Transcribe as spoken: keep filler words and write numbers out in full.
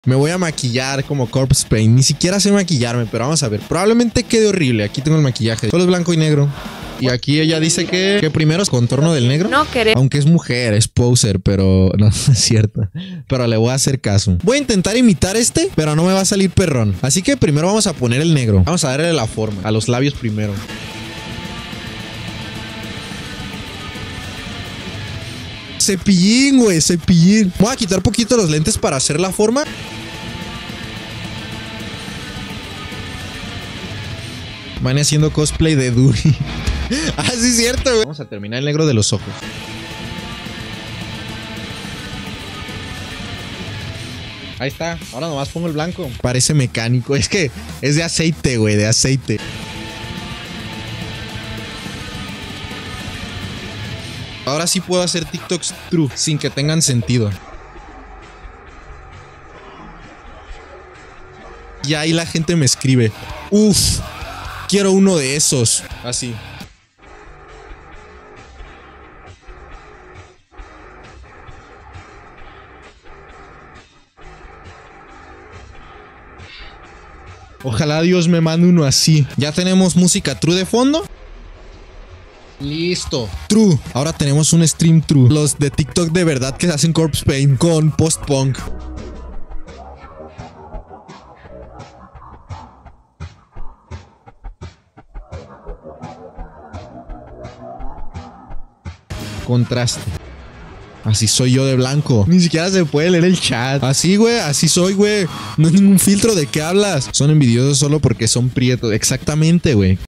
Me voy a maquillar como Corpse Paint. Ni siquiera sé maquillarme, pero vamos a ver. Probablemente quede horrible. Aquí tengo el maquillaje. Solo es blanco y negro. Y aquí ella dice que, que primero es contorno del negro. No queremos. Aunque es mujer, es poser, pero no, no es cierto. Pero le voy a hacer caso. Voy a intentar imitar este, pero no me va a salir perrón. Así que primero vamos a poner el negro. Vamos a darle la forma. A los labios primero. Cepillín, güey, cepillín. Voy a quitar poquito los lentes para hacer la forma. Van haciendo cosplay de Duri. Ah, sí es cierto, güey. Vamos a terminar el negro de los ojos. Ahí está. Ahora nomás pongo el blanco. Parece mecánico. Es que es de aceite, güey, de aceite. Ahora sí puedo hacer TikToks true, sin que tengan sentido. Y ahí la gente me escribe: Uf, quiero uno de esos. Así. Ojalá Dios me mande uno así. Ya tenemos música true de fondo. Listo. True. Ahora tenemos un stream true. Los de TikTok de verdad que hacen Corpse Paint con post-punk. Contraste. Así soy yo de blanco. Ni siquiera se puede leer el chat. Así, güey. Así soy, güey. No hay ningún filtro. ¿De qué hablas? Son envidiosos solo porque son prietos. Exactamente, güey.